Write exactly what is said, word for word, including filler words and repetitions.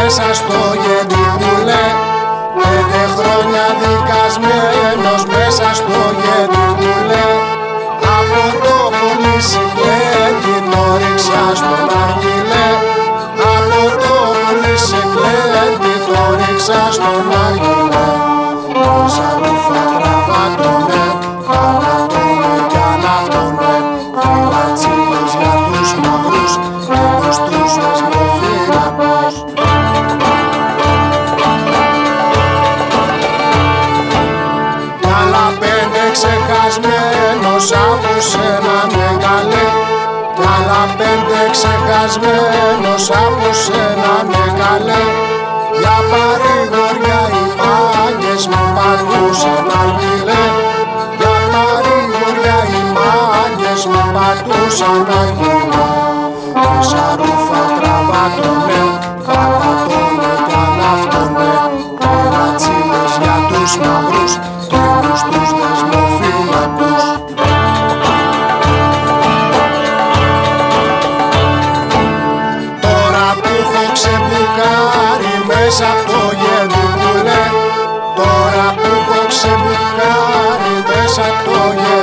μέσα στο γεντικούλε. Πέντε χρόνια δικασμένος μέσα στο γεντικούλε. Από το πολυσυκλέτη το ρίξα στον αργυλέ. Από το πολυσυκλέτη το ρίξα στον αργυλέ. Όσα ρούφα τραβάτωνε, ανατώνε κι αναυτώνε. Φυλατσίδες για τους μαύρους, τέλος τους δεσμοφύλακους. Κι άλλα πέντε ξεχασμένος από σένα μεγάλε. Κι άλλα πέντε ξεχασμένος από σένα μεγάλε. Για παρηγοριά οι μάγκες μου πατούσαν αργυλέ. Για παρηγοριά οι μάγκες μου πατούσαν αργυλέ. Όσα ρούφα τραβάτωνε, κατατώνε κι αναυτώνε. Ρατσίδες για τους μαύρους, τέλους τους δεσμοφύλακους. Τώρα που έχω ξεμπουκάρει μέσα απ' το γεντικούλε. Τώρα που έχω ξεμπουκάρει μέσα απ' το γεντικούλε.